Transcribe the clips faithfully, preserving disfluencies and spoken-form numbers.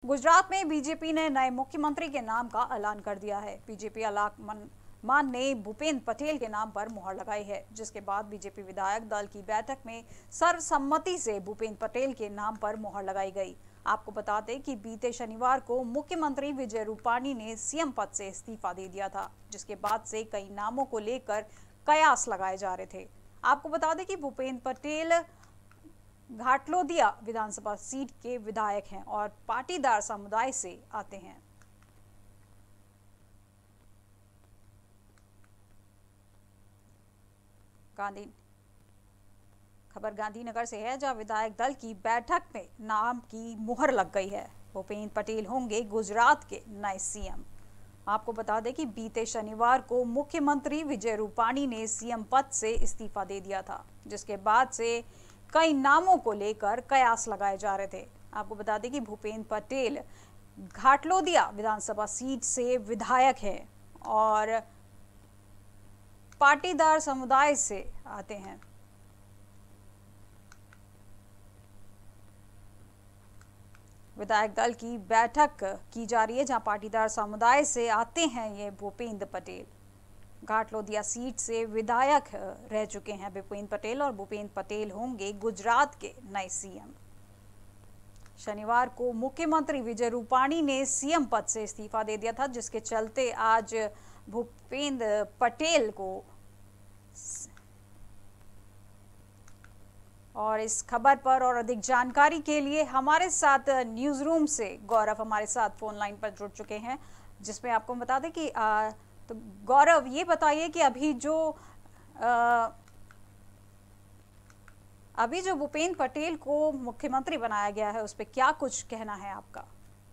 गुजरात में बीजेपी ने नए मुख्यमंत्री के नाम का ऐलान कर दिया है। बीजेपी आलाकमान ने भूपेंद्र पटेल के नाम पर मुहर लगाई है, जिसके बाद बीजेपी विधायक दल की बैठक में सर्वसम्मति से भूपेंद्र पटेल के नाम पर मुहर लगाई गई। आपको बता दें कि बीते शनिवार को मुख्यमंत्री विजय रूपाणी ने सीएम पद से इस्तीफा दे दिया था, जिसके बाद से कई नामों को लेकर कयास लगाए जा रहे थे। आपको बता दें कि भूपेंद्र पटेल घाटलोदिया विधानसभा सीट के विधायक हैं और पाटीदार समुदाय से आते हैं। गांधी खबर गांधीनगर से है, जहां विधायक दल की बैठक में नाम की मुहर लग गई है। भूपेंद्र पटेल होंगे गुजरात के नए सीएम। आपको बता दें कि बीते शनिवार को मुख्यमंत्री विजय रूपाणी ने सीएम पद से इस्तीफा दे दिया था, जिसके बाद से कई नामों को लेकर कयास लगाए जा रहे थे। आपको बता दें कि भूपेंद्र पटेल घाटलोदिया विधानसभा सीट से विधायक हैं और पाटीदार समुदाय से आते हैं। विधायक दल की बैठक की जा रही है, जहां पाटीदार समुदाय से आते हैं ये भूपेंद्र पटेल। घाटलोदिया सीट से विधायक रह चुके हैं भूपेंद्र पटेल और भूपेंद्र पटेल होंगे गुजरात के नए सीएम। शनिवार को मुख्यमंत्री विजय रूपाणी ने सीएम पद से इस्तीफा दे दिया था, जिसके चलते आज भूपेंद्र पटेल को और इस खबर पर और अधिक जानकारी के लिए हमारे साथ न्यूज रूम से गौरव हमारे साथ फोन लाइन पर जुड़ चुके हैं, जिसमें आपको बता दें कि आ, तो गौरव, ये बताइए कि अभी जो आ, अभी जो भूपेंद्र पटेल को मुख्यमंत्री बनाया गया है, उस पर क्या कुछ कहना है आपका?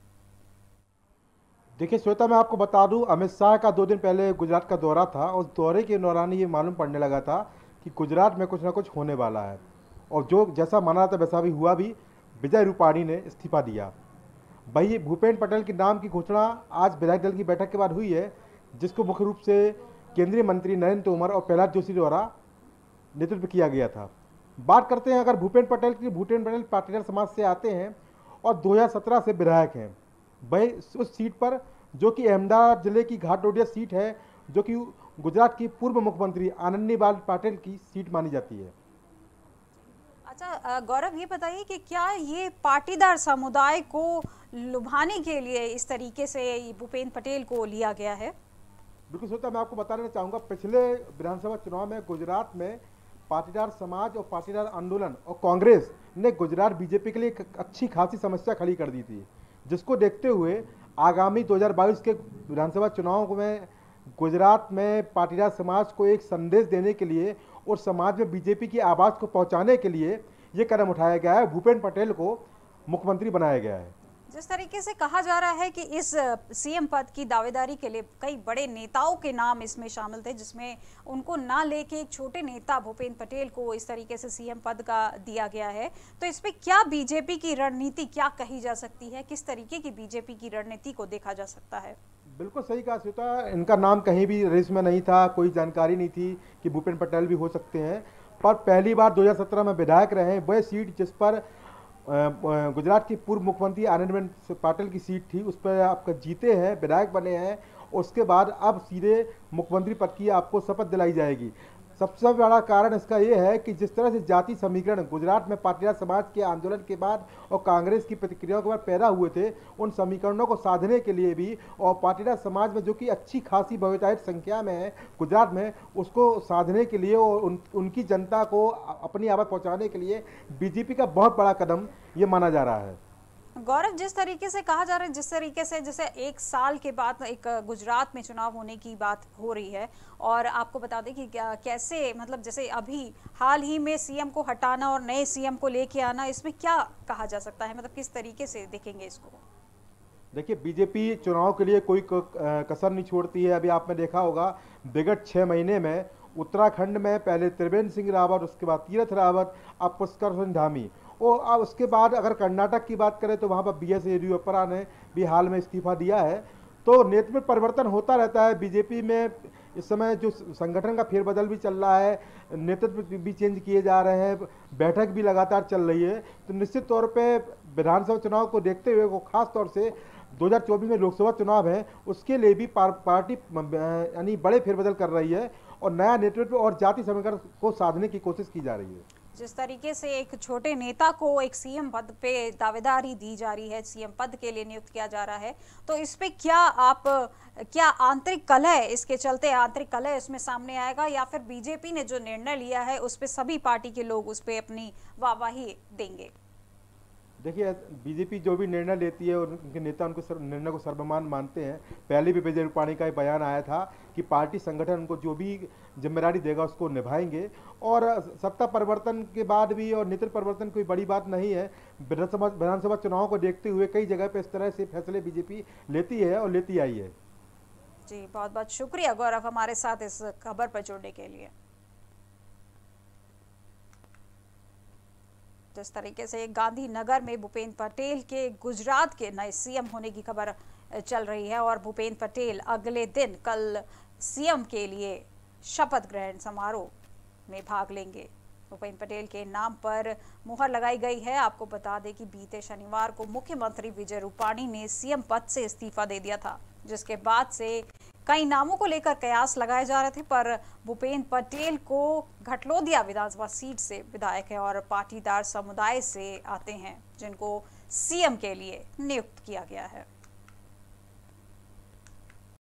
देखिए श्वेता, मैं आपको बता दूं, अमित शाह का दो दिन पहले गुजरात का दौरा था। उस दौरे के दौरान ये मालूम पड़ने लगा था कि गुजरात में कुछ ना कुछ होने वाला है, और जो जैसा माना था वैसा भी हुआ भी। विजय रूपाणी ने इस्तीफा दिया। वही भूपेंद्र पटेल के नाम की घोषणा आज विधायक दल की बैठक के बाद हुई है, जिसको मुख्य रूप से केंद्रीय मंत्री नरेंद्र तोमर और प्रहलाद जोशी द्वारा नेतृत्व किया गया था। बात करते हैं अगर भूपेंद्र पटेल की, भूपेंद्र पटेल पाटीदार समाज से आते हैं और दो हज़ार सत्रह से विधायक हैं। वही उस सीट पर, जो कि अहमदाबाद जिले की घाटलोदिया सीट है, जो कि गुजरात की पूर्व मुख्यमंत्री आनंदीबेन पटेल की सीट मानी जाती है। अच्छा गौरव, ये बताइए कि क्या ये पाटीदार समुदाय को लुभाने के लिए इस तरीके से भूपेंद्र पटेल को लिया गया है? बिल्कुल श्रोता, मैं आपको बताना चाहूँगा, पिछले विधानसभा चुनाव में गुजरात में पाटीदार समाज और पाटीदार आंदोलन और कांग्रेस ने गुजरात बीजेपी के लिए एक अच्छी खासी समस्या खड़ी कर दी थी, जिसको देखते हुए आगामी दो हज़ार बाईस के विधानसभा चुनाव में गुजरात में पाटीदार समाज को एक संदेश देने के लिए और समाज में बीजेपी की आवाज़ को पहुंचाने के लिए ये कदम उठाया गया है। भूपेंद्र पटेल को मुख्यमंत्री बनाया गया है। जिस तरीके से कहा जा रहा है कि इस सीएम पद की दावेदारी के लिए कई बड़े नेताओं के नाम इसमें शामिल थे, जिसमें उनको ना लेके एक छोटे नेता भूपेंद्र पटेल को इस तरीके से सीएम पद का दिया गया है, तो इस पे क्या बीजेपी की रणनीति क्या कही जा सकती है? किस तरीके की बीजेपी की रणनीति को देखा जा सकता है? बिल्कुल सही कहा श्वेता, इनका नाम कहीं भी रेस में नहीं था, कोई जानकारी नहीं थी कि भूपेंद्र पटेल भी हो सकते हैं। पर पहली बार दो हज़ार सत्रह में विधायक रहे। वह सीट जिस पर गुजरात की पूर्व मुख्यमंत्री आनंदीबेन पटेल की सीट थी, उस पर आपका जीते हैं, विधायक बने हैं। उसके बाद अब सीधे मुख्यमंत्री पद की आपको शपथ दिलाई जाएगी। सबसे बड़ा कारण इसका यह है कि जिस तरह से जाति समीकरण गुजरात में पाटीदार समाज के आंदोलन के बाद और कांग्रेस की प्रतिक्रियाओं के बाद पैदा हुए थे, उन समीकरणों को साधने के लिए भी और पाटीदार समाज में जो कि अच्छी खासी बहुतायत संख्या में है गुजरात में, उसको साधने के लिए और उन, उनकी जनता को अपनी आवाज़ पहुँचाने के लिए बीजेपी का बहुत बड़ा कदम ये माना जा रहा है। गौरव, जिस तरीके से कहा जा रहा है, जिस तरीके से जैसे एक साल के बाद एक गुजरात में चुनाव होने की बात हो रही है, और आपको बता दें कि क्या कैसे मतलब जैसे अभी हाल ही में सीएम को हटाना और नए सीएम को लेके आना, इसमें क्या कहा जा सकता है? मतलब किस तरीके से देखेंगे इसको? देखिए, बीजेपी चुनाव के लिए कोई कसर नहीं छोड़ती है। अभी आपने देखा होगा, विगत छः महीने में उत्तराखंड में पहले त्रिवेंद्र सिंह रावत, उसके बाद तीरथ रावत, अब पुष्कर सिंह धामी, और अब उसके बाद अगर कर्नाटक की बात करें तो वहाँ पर बी एस येदियुरप्पा ने भी हाल में इस्तीफा दिया है। तो नेतृत्व परिवर्तन होता रहता है बीजेपी में। इस समय जो संगठन का फेरबदल भी चल रहा है, नेतृत्व भी चेंज किए जा रहे हैं, बैठक भी लगातार चल रही है, तो निश्चित तौर पे विधानसभा चुनाव को देखते हुए, वो खास तौर से दो हज़ार चौबीस में लोकसभा चुनाव है, उसके लिए भी पार, पार्टी यानी बड़े फेरबदल कर रही है और नया नेतृत्व और जाति समीकरण को साधने की कोशिश की जा रही है। जिस तरीके से एक छोटे नेता को एक सीएम पद पे दावेदारी दी जा रही है, सीएम पद के लिए नियुक्त किया जा रहा है, तो इस पे क्या आप क्या आंतरिक कलह, इसके चलते आंतरिक कलह इसमें सामने आएगा, या फिर बीजेपी ने जो निर्णय लिया है उस पे सभी पार्टी के लोग उस पे अपनी वाहवाही देंगे? देखिए, बीजेपी जो भी निर्णय लेती है, उनके नेता उनको सर, निर्णय को सर्वमान मानते हैं। पहले भी विजय रूपाणी का एक बयान आया था कि पार्टी संगठन उनको जो भी जिम्मेदारी देगा उसको निभाएंगे, और सत्ता परिवर्तन के बाद भी और नेतृत्व परिवर्तन कोई बड़ी बात नहीं है। विधानसभा विधानसभा चुनाव को देखते हुए कई जगह पे इस तरह से फैसले बीजेपी लेती है और लेती आई है। जी, बहुत बहुत शुक्रिया गौरव हमारे साथ इस खबर पर जुड़ने के लिए। जिस तरीके से गांधीनगर में भूपेंद्र पटेल के गुजरात के नए सीएम होने की खबर चल रही है और भूपेंद्र पटेल अगले दिन कल सीएम के लिए शपथ ग्रहण समारोह में भाग लेंगे। भूपेंद्र पटेल के नाम पर मुहर लगाई गई है। आपको बता दें कि बीते शनिवार को मुख्यमंत्री विजय रूपाणी ने सीएम पद से इस्तीफा दे दिया था, जिसके बाद से कई नामों को लेकर कयास लगाए जा रहे थे, पर भूपेंद्र पटेल को घटलोदिया विधानसभा सीट से विधायक है और पाटीदार समुदाय से आते हैं, जिनको सीएम के लिए नियुक्त किया गया है।